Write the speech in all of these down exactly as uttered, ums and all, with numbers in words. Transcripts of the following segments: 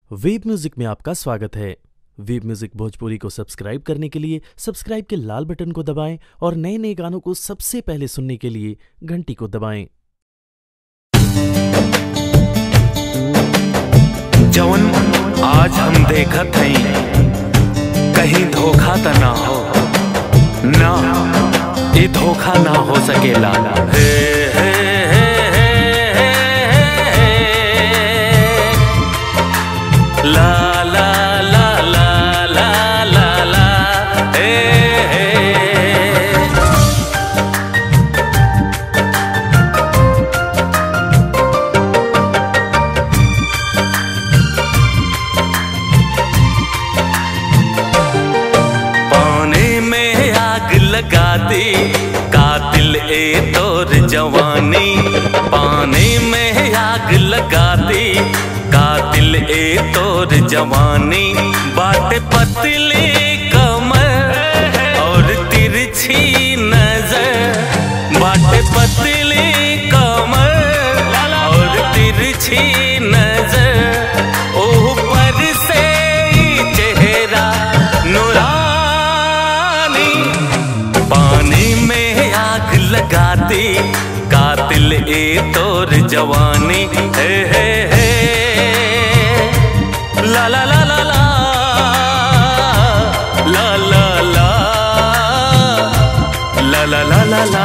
Web music में आपका स्वागत है। वेब म्यूजिक भोजपुरी को सब्सक्राइब करने के लिए सब्सक्राइब के लाल बटन को दबाएं और नए नए गानों को सबसे पहले सुनने के लिए घंटी को दबाएं। जवन आज हम देखत हई कहीं धोखा त ना हो, ना ये धोखा ना हो सकेला। हे हे हे हे हे ला ला ला ला ला ला ला हे हे लगा दी कातिल ए तोर जवानी, पानी में आग लगा दी कातिल ए तोर जवानी। बाटे पतली कमर और तिरछी नजर, बाटे पतली कमर और तिरछी नजर, ऊपर से चेहरा नुरा लगा दी कातिल ए तोर जवानी। हे हे हे ला ला ला ला ला ला ला ला ला ला ला ला।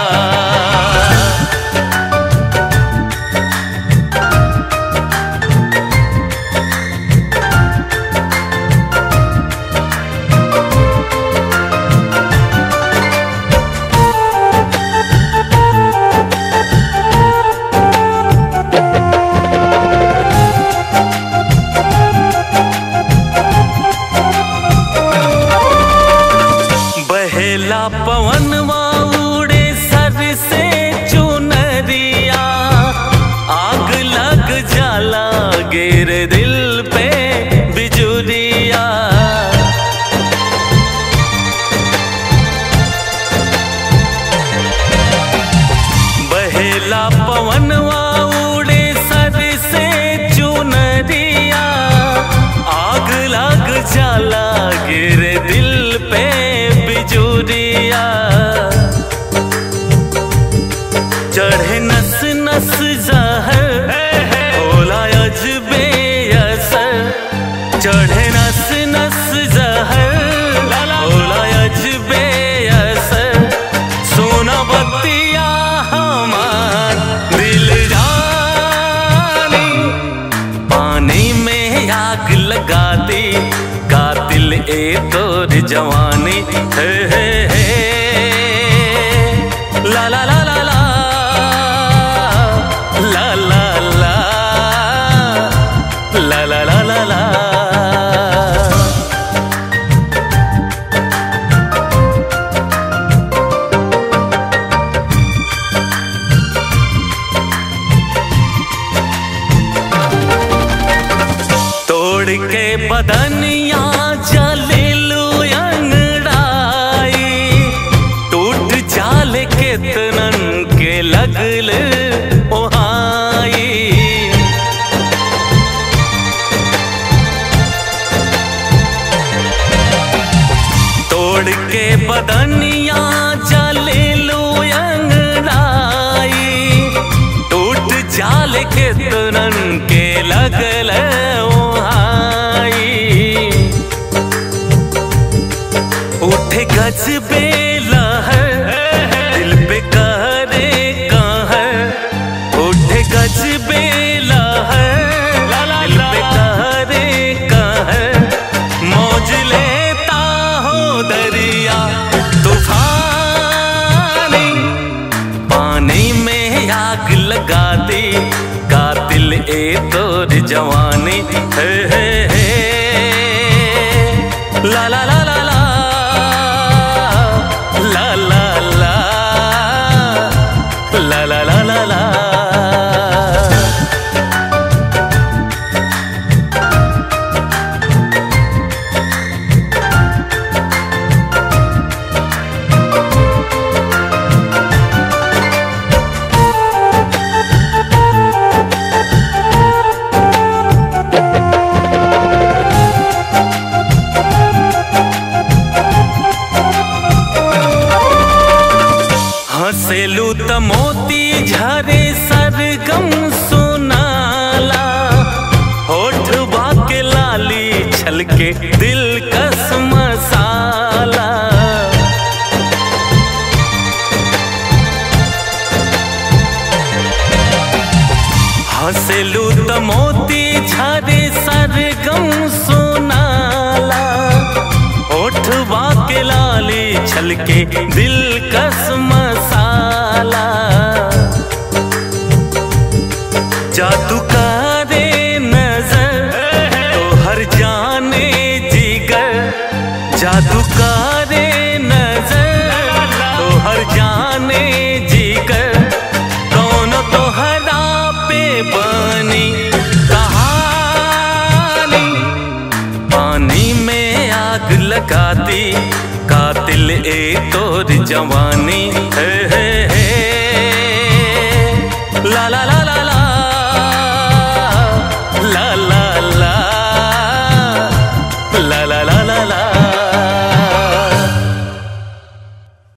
पवनवा उड़े सर से चुनरिया, आग लग जाला गिर दिल पे बिजुरिया। बहेला पवनवा उड़े सर से चुनरिया, आग लग जाला गिर दिल पे बिजुरिया। चढ़े नस नस जहर होला अजबे असर, चढ़े नस नस जहर होला अजबे असर। सोना बत्तिया हमार दिल जानी, पानी में आग लगा दी कातिल ए तोर जवानी। हे हे हे ला ला ला ला ला ला ला ला ला ला ला ला। तोड़ के बदनिया जले कितनन के लगल ओहाई। तोड़ के बदनिया जले लो अंगड़ाई, टूट जाल कितनन के लगल ओहाई। उठे गजबे लहर गजबे लहर दिल पे कहरे कहर, मौज लेता हो दरिया तूफानी। पानी में आग लगा दी कातिल ए तोर जवानी। हे हे हे ला ला ला ला ला ला ला ला ला ला ला ला। छलके दिलकश मसाला। हंसेलू त मोती झरे सरगम सुनाला, ओठवा के लाली छलके दिलकश मसाला। जादू करे नजर तो हर जाने जिगर, जादू करे नजर तो हर जाने जिगर। कौन तो हरा पे बनी कहानी, पानी में आग लगाती कातिल ए तोर जवानी। हे हे हे ला ला ला